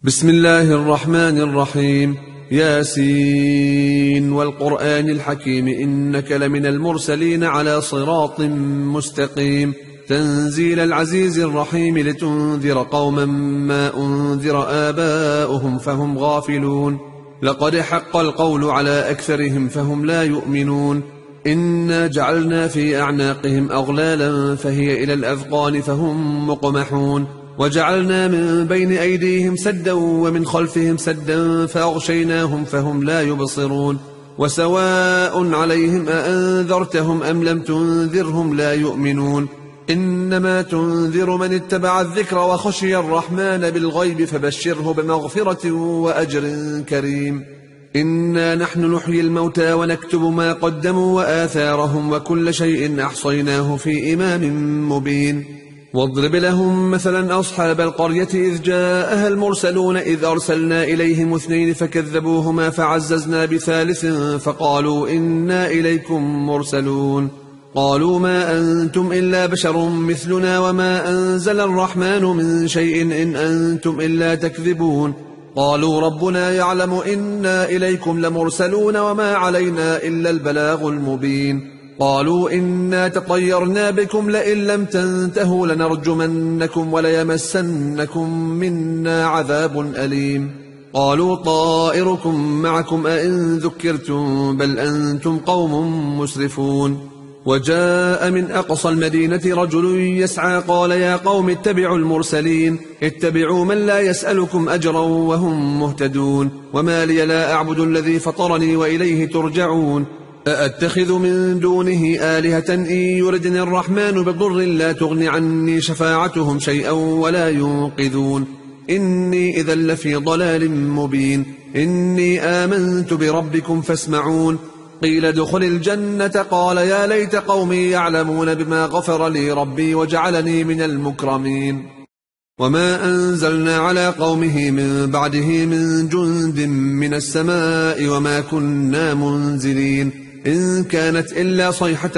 بسم الله الرحمن الرحيم. ياسين والقرآن الحكيم إنك لمن المرسلين على صراط مستقيم. تنزيل العزيز الرحيم لتنذر قوما ما أنذر آباؤهم فهم غافلون. لقد حق القول على أكثرهم فهم لا يؤمنون. إنا جعلنا في أعناقهم أغلالا فهي إلى الأذقان فهم مقمحون. وجعلنا من بين أيديهم سدا ومن خلفهم سدا فأغشيناهم فهم لا يبصرون. وسواء عليهم أأنذرتهم أم لم تنذرهم لا يؤمنون. إنما تنذر من اتبع الذكر وخشي الرحمن بالغيب فبشره بمغفرة وأجر كريم. إنا نحن نحيي الموتى ونكتب ما قدموا وآثارهم وكل شيء أحصيناه في إمام مبين. واضرب لهم مثلا أصحاب القرية إذ جاءها المرسلون إذ أرسلنا إليهم 2 فكذبوهما فعززنا بثالث فقالوا إنا إليكم مرسلون. قالوا ما أنتم إلا بشر مثلنا وما أنزل الرحمن من شيء إن أنتم إلا تكذبون. قالوا ربنا يعلم إنا إليكم لمرسلون وما علينا إلا البلاغ المبين. قالوا إنا تطيرنا بكم لئن لم تنتهوا لنرجمنكم وليمسنكم منا عذاب أليم. قالوا طائركم معكم أئن ذكرتم بل أنتم قوم مسرفون. وجاء من أقصى المدينة رجل يسعى قال يا قوم اتبعوا المرسلين اتبعوا من لا يسألكم أجرا وهم مهتدون. وما لي لا أعبد الذي فطرني وإليه ترجعون. أأتخذ من دونه آلهة إن يردني الرحمن بضر لا تغن عني شفاعتهم شيئا ولا ينقذون. إني إذا لفي ضلال مبين. إني آمنت بربكم فاسمعون. قيل ادخل الجنة قال يا ليت قومي يعلمون بما غفر لي ربي وجعلني من المكرمين. وما أنزلنا على قومه من بعده من جند من السماء وما كنا منزلين. إن كانت إلا صيحة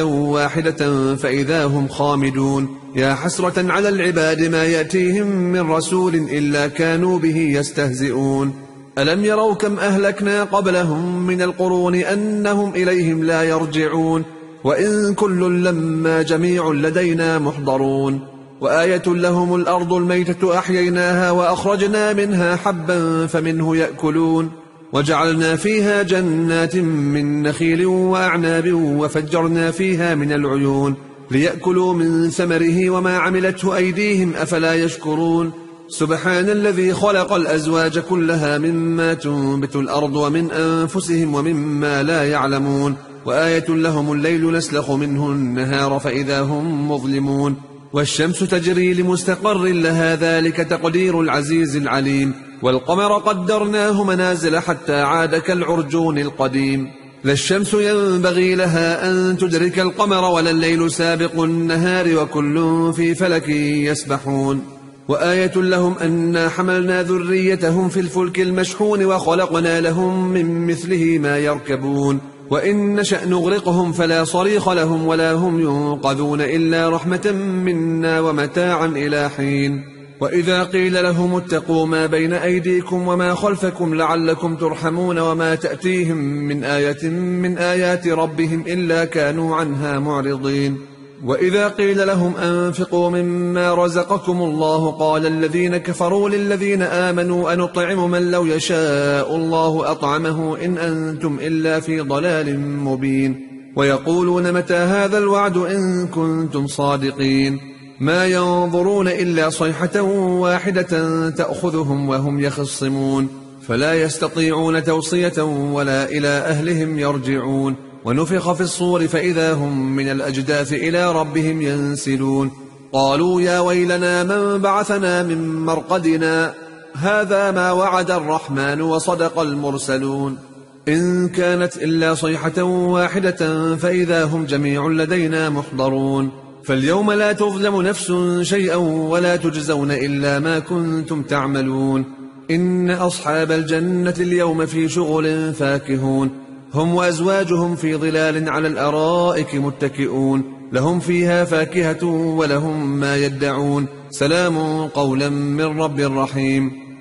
واحدة فإذا هم خامدون. يا حسرة على العباد ما يأتيهم من رسول إلا كانوا به يستهزئون. ألم يروا كم أهلكنا قبلهم من القرون أنهم إليهم لا يرجعون. وإن كل لما جميع لدينا محضرون. وآية لهم الأرض الميتة أحييناها وأخرجنا منها حبا فمنه يأكلون. وجعلنا فيها جنات من نخيل وأعناب وفجرنا فيها من العيون ليأكلوا من ثمره وما عملته أيديهم أفلا يشكرون. سبحان الذي خلق الأزواج كلها مما تنبت الأرض ومن أنفسهم ومما لا يعلمون. وآية لهم الليل نسلخ منه النهار فإذا هم مظلمون. والشمس تجري لمستقر لها ذلك تقدير العزيز العليم. والقمر قدرناه منازل حتى عاد كالعرجون القديم. لا الشمس ينبغي لها أن تدرك القمر ولا الليل سابق النهار وكل في فلك يسبحون. وآية لهم أنا حملنا ذريتهم في الفلك المشحون وخلقنا لهم من مثله ما يركبون. وإن نشأ نغرقهم فلا صريخ لهم ولا هم ينقذون إلا رحمة منا ومتاعا إلى حين. وإذا قيل لهم اتقوا ما بين أيديكم وما خلفكم لعلكم ترحمون وما تأتيهم من آية من آيات ربهم إلا كانوا عنها معرضين. وإذا قيل لهم أنفقوا مما رزقكم الله قال الذين كفروا للذين آمنوا أنطعم من لو يشاء الله أطعمه إن أنتم إلا في ضلال مبين. ويقولون متى هذا الوعد إن كنتم صادقين. ما ينظرون إلا صيحة واحدة تأخذهم وهم يخصمون. فلا يستطيعون توصية ولا إلى أهلهم يرجعون. ونفخ في الصور فإذا هم من الأجداث إلى ربهم ينسلون. قالوا يا ويلنا من بعثنا من مرقدنا هذا ما وعد الرحمن وصدق المرسلون. إن كانت إلا صيحة واحدة فإذا هم جميع لدينا محضرون. فاليوم لا تظلم نفس شيئا ولا تجزون إلا ما كنتم تعملون. إن أصحاب الجنة اليوم في شغل فاكهون. هم وأزواجهم في ظلال على الأرائك متكئون. لهم فيها فاكهة ولهم ما يدعون. سلام قولا من رب رحيم.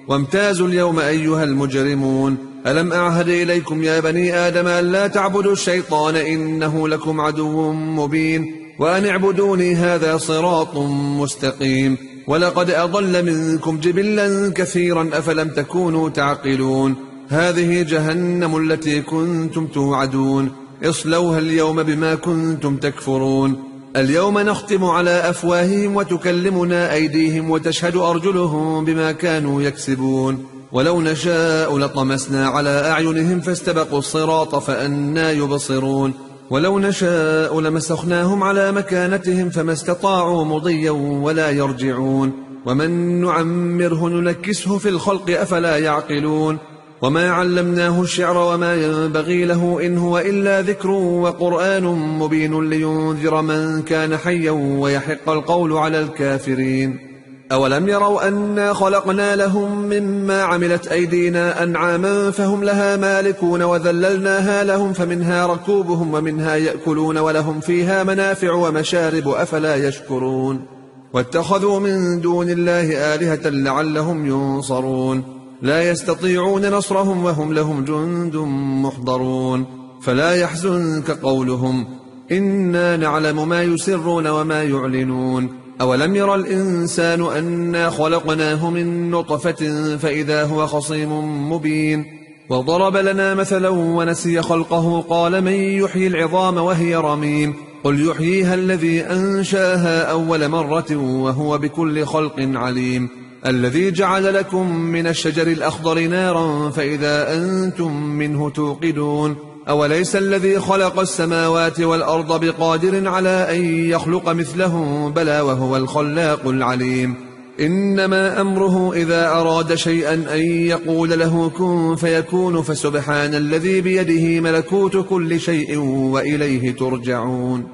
وامتازوا اليوم أيها المجرمون ألم أعهد إليكم يا بني آدم أن لا تعبدوا الشيطان إنه لكم عدو مبين وأن اعبدوني هذا صراط مستقيم ولقد أضل منكم جبلا كثيرا أفلم تكونوا تعقلون هذه جهنم التي كنتم توعدون اصلوها اليوم بما كنتم تكفرون اليوم نختم على أفواههم وتكلمنا أيديهم وتشهد أرجلهم بما كانوا يكسبون ولو نشاء لطمسنا على أعينهم فاستبقوا الصراط فأنى يبصرون ولو نشاء لمسخناهم على مكانتهم فما استطاعوا مضيا ولا يرجعون ومن نعمره ننكسه في الخلق أفلا يعقلون وما علمناه الشعر وما ينبغي له إن هو إلا ذكر وقرآن مبين لينذر من كان حيا ويحق القول على الكافرين أولم يروا أنا خلقنا لهم مما عملت أيدينا أنعاما فهم لها مالكون وذللناها لهم فمنها ركوبهم ومنها يأكلون ولهم فيها منافع ومشارب أفلا يشكرون واتخذوا من دون الله آلهة لعلهم ينصرون لا يستطيعون نصرهم وهم لهم جند محضرون فلا يحزنك قولهم إنا نعلم ما يسرون وما يعلنون أولم ير الإنسان أنا خلقناه من نطفة فإذا هو خصيم مبين وضرب لنا مثلا ونسي خلقه قال من يحيي العظام وهي رميم قل يحييها الذي أنشاها أول مرة وهو بكل خلق عليم الذي جعل لكم من الشجر الأخضر نارا فإذا أنتم منه توقدون أوليس الذي خلق السماوات والأرض بقادر على أن يخلق مثلهم بلى وهو الخلاق العليم إنما أمره إذا أراد شيئا أن يقول له كن فيكون فسبحان الذي بيده ملكوت كل شيء وإليه ترجعون